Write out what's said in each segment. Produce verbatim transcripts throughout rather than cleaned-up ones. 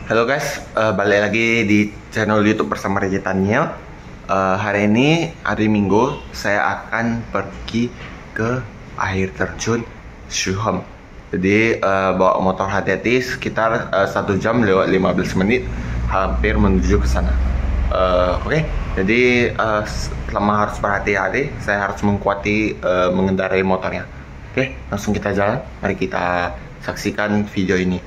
Halo guys, uh, balik lagi di channel YouTube bersama Reggie Taniel. Uh, hari ini hari Minggu saya akan pergi ke air terjun Shuham. Jadi uh, bawa motor hati-hati sekitar uh, satu jam lewat lima belas menit, hampir menuju ke sana. Uh, Oke, okay. Jadi uh, selama harus berhati-hati, saya harus mengkuati uh, mengendarai motornya. Oke, okay, langsung kita jalan. Mari kita saksikan video ini.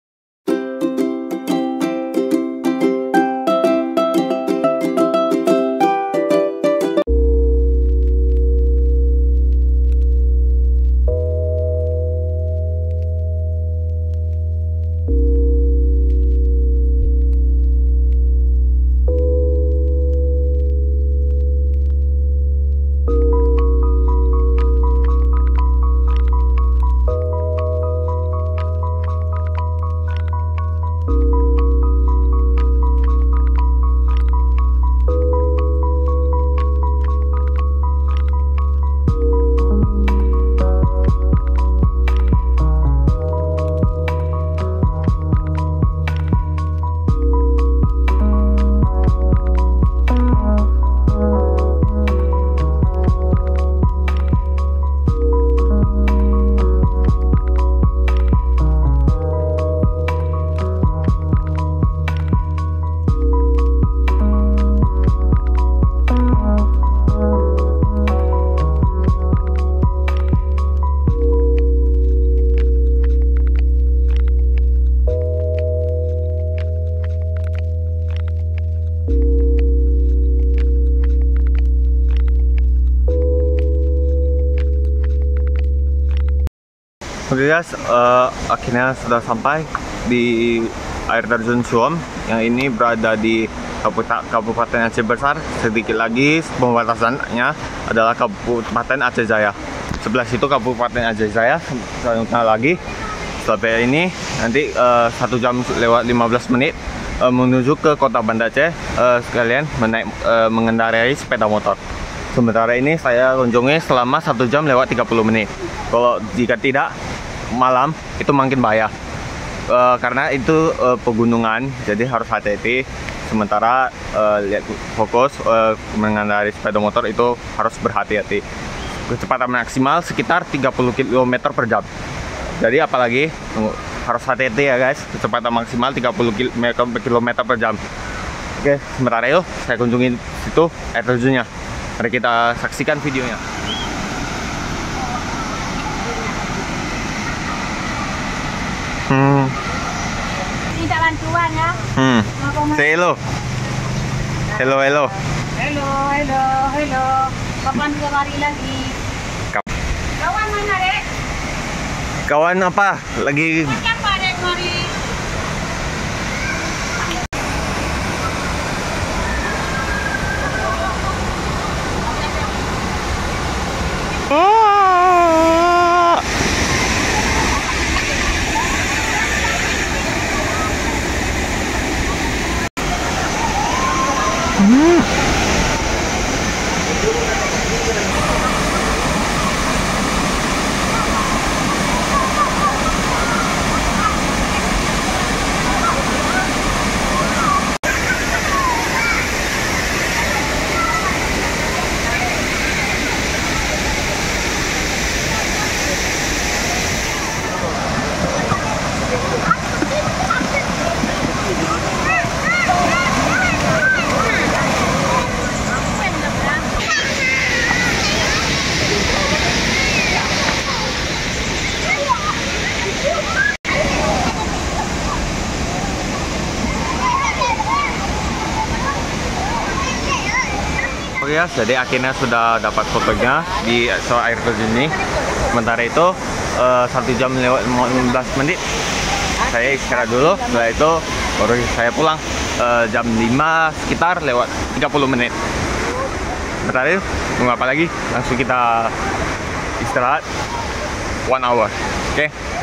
Oke guys, uh, akhirnya sudah sampai di air terjun Shuham yang ini berada di Kabupaten Aceh Besar. Sedikit lagi pembatasannya adalah Kabupaten Aceh Jaya. Sebelah situ Kabupaten Aceh Jaya. Selanjutnya lagi sampai ini nanti uh, satu jam lewat lima belas menit uh, menuju ke Kota Banda Aceh. Uh, sekalian menaik, uh, mengendarai sepeda motor. Sementara ini saya kunjungi selama satu jam lewat tiga puluh menit. Kalau jika tidak malam itu makin bahaya, uh, karena itu uh, pegunungan, jadi harus hati-hati. Sementara uh, lihat fokus uh, mengendarai sepeda motor itu harus berhati-hati. Kecepatan maksimal sekitar tiga puluh kilometer per jam. Jadi apalagi uh, harus hati-hati ya guys, kecepatan maksimal tiga puluh kilometer per jam. Oke, sementara itu saya kunjungi situ air terjunnya. Mari kita saksikan videonya. Hmm. Minta bantuan ya. Hmm. Say hello. Hello, hello. Hello, hello, hello. Kapan kemari lagi? Kawan mana, Dek? Kawan apa? Lagi Siapa, Dek, mari? Hmm. Oke ya, jadi akhirnya sudah dapat fotonya di air terjun ini. Sementara itu uh, satu jam lewat lima belas menit. Saya istirahat dulu, setelah itu baru saya pulang uh, jam lima sekitar lewat tiga puluh menit. Sementara itu tunggu apa lagi? Langsung kita istirahat one hour. Oke.